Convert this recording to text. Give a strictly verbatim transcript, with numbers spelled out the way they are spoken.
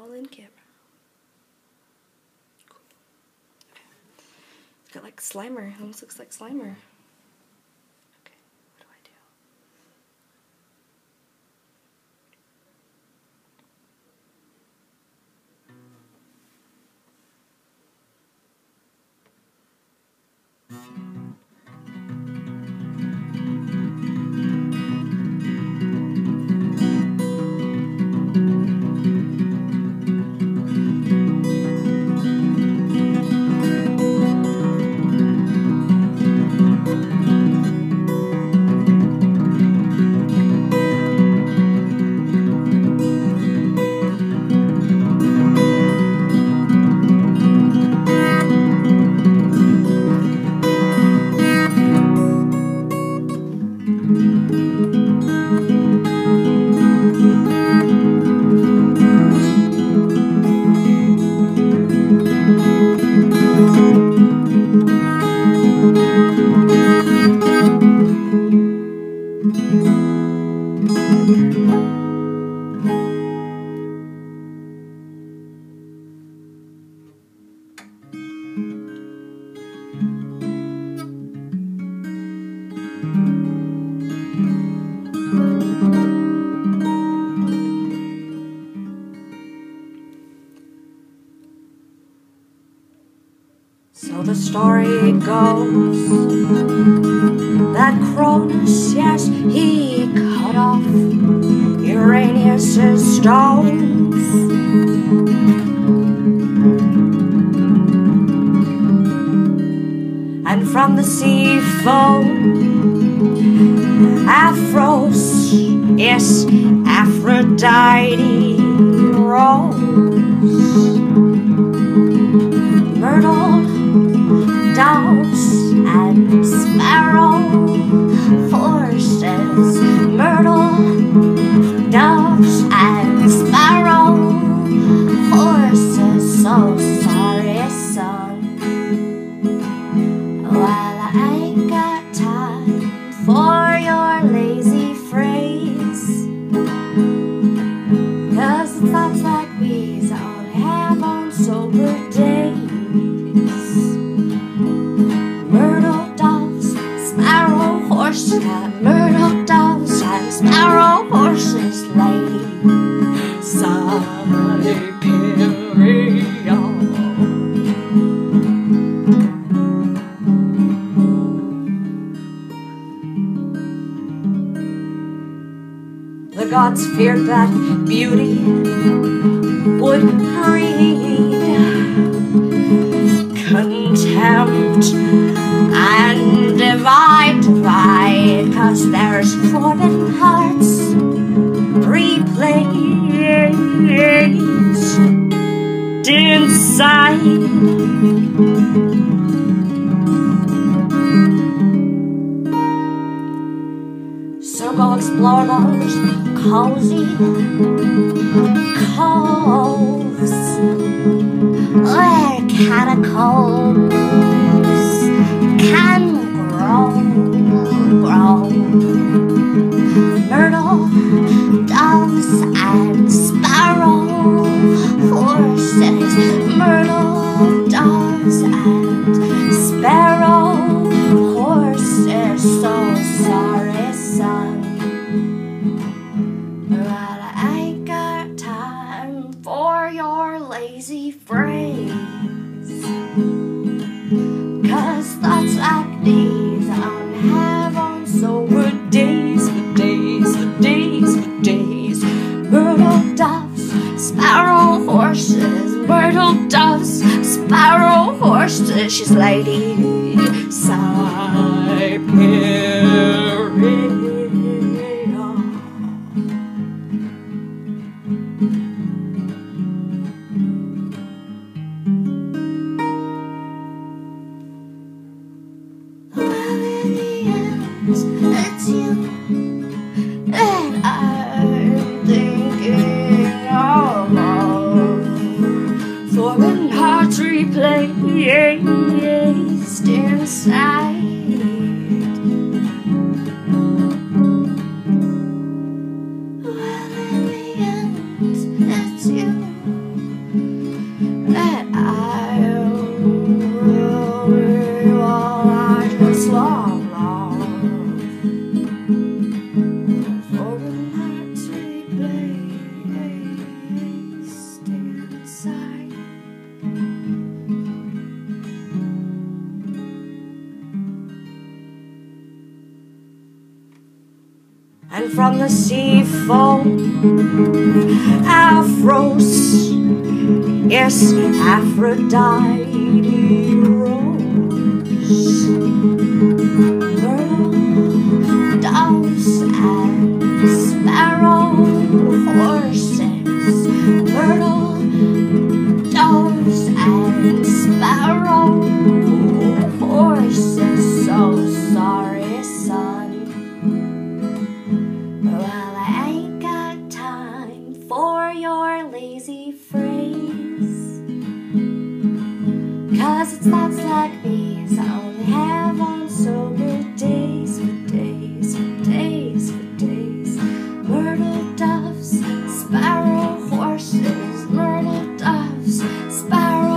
all in camera. Cool. Okay. It's got like Slimer. It almost looks like Slimer. Okay, what do I do? So the story goes that Cronus, yes, he cut off Uranus's stones, and from the sea foam Aphros, yes, Aphrodite rose. Myrtle, doves, and sparrow forces. Myrtle, doves, and sparrow horses. So sorry, son. Well, I ain't got time for your lazy phrase, 'cause the thoughts like these I only have on sober days. Myrtle, doves, sparrow horses, myrtle, doves, and sparrow horses, lady. Siberia. The gods feared that beauty would breed contempt and divide, divide, 'cause there's forbidden hearts replaced inside. So go explore those cozy coves where catacombs can grow, grow. Myrtle, doves, and sparrow horses. Myrtle, doves, and sparrow horses. So sorry, son. But I ain't got time for your lazy phrase, 'cause thoughts like these I don't have on sober days, for days, for days, for days. Myrtle, doves, sparrow horses. Myrtle, doves, sparrow horses. She's lady Siberia. It's you that I'm thinking of. Foreign hearts replaced inside. Well, in the end, it's you. from the sea foam. Afros, yes, Aphrodite rose. Myrtle, doves, and sparrow horses. Myrtle, doves, and sparrow horses. So sorry, son. Well, I ain't got time for your lazy phrase, 'cause it's thoughts like these I only have on sober days, for days, for days, for days. Myrtle doves, sparrow horses, myrtle doves, sparrow